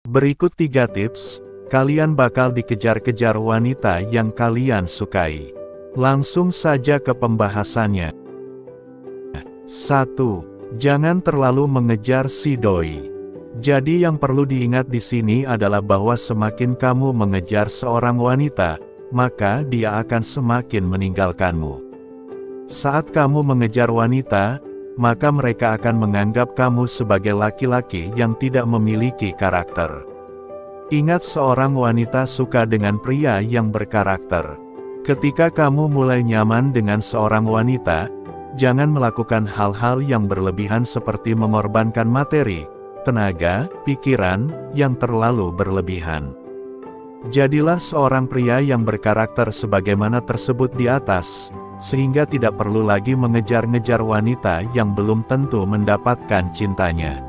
Berikut 3 tips, kalian bakal dikejar-kejar wanita yang kalian sukai. Langsung saja ke pembahasannya. 1. Jangan terlalu mengejar si doi. Jadi yang perlu diingat di sini adalah bahwa semakin kamu mengejar seorang wanita, maka dia akan semakin meninggalkanmu. Saat kamu mengejar wanita, maka mereka akan menganggap kamu sebagai laki-laki yang tidak memiliki karakter. Ingat, seorang wanita suka dengan pria yang berkarakter. Ketika kamu mulai nyaman dengan seorang wanita, jangan melakukan hal-hal yang berlebihan seperti mengorbankan materi, tenaga, pikiran, yang terlalu berlebihan. Jadilah seorang pria yang berkarakter sebagaimana tersebut di atas, sehingga tidak perlu lagi mengejar-ngejar wanita yang belum tentu mendapatkan cintanya.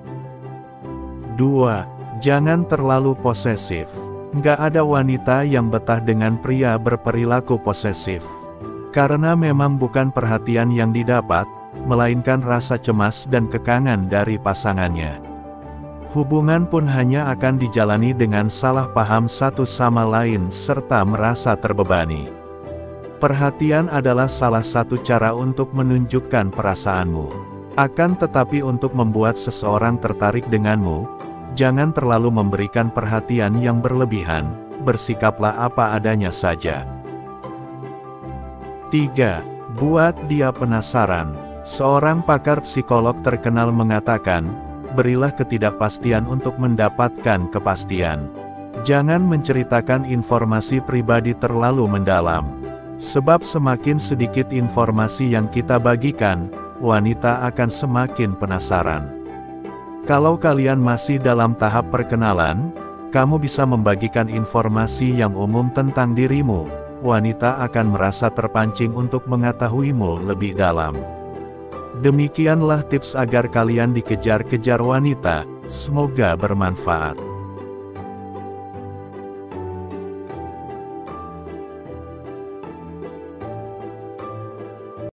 2. Jangan terlalu posesif. Nggak ada wanita yang betah dengan pria berperilaku posesif. Karena memang bukan perhatian yang didapat, melainkan rasa cemas dan kekangan dari pasangannya. Hubungan pun hanya akan dijalani dengan salah paham satu sama lain serta merasa terbebani. Perhatian adalah salah satu cara untuk menunjukkan perasaanmu. Akan tetapi untuk membuat seseorang tertarik denganmu, jangan terlalu memberikan perhatian yang berlebihan, bersikaplah apa adanya saja. 3. Buat dia penasaran. Seorang pakar psikolog terkenal mengatakan, berilah ketidakpastian untuk mendapatkan kepastian. Jangan menceritakan informasi pribadi terlalu mendalam. Sebab semakin sedikit informasi yang kita bagikan, wanita akan semakin penasaran. Kalau kalian masih dalam tahap perkenalan, kamu bisa membagikan informasi yang umum tentang dirimu. Wanita akan merasa terpancing untuk mengetahuimu lebih dalam. Demikianlah tips agar kalian dikejar-kejar wanita. Semoga bermanfaat.